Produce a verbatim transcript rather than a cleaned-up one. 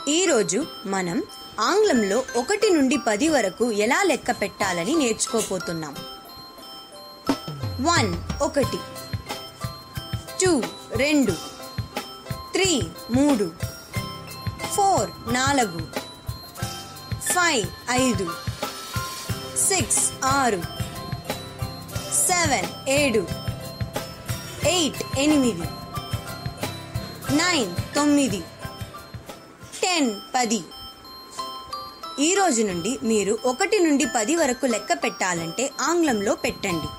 ఈరోజు మనం ఆంగ్లంలో ఒకటి నుండి పది వరకు ఎలా లెక్క పెట్టాలని నేర్చుకోపోతున్నాం. వన్ ఒకటి, టూ రెండు, త్రీ మూడు, ఫోర్ నాలుగు, ఫైవ్ ఐదు, సిక్స్ ఆరు, సెవెన్ ఏడు, ఎయిట్ ఎనిమిది, నైన్ తొమ్మిది, టెన్ పది. ఈ రోజు నుండి మీరు ఒకటి నుండి పది వరకు లెక్క పెట్టాలంటే ఆంగ్లంలో పెట్టండి.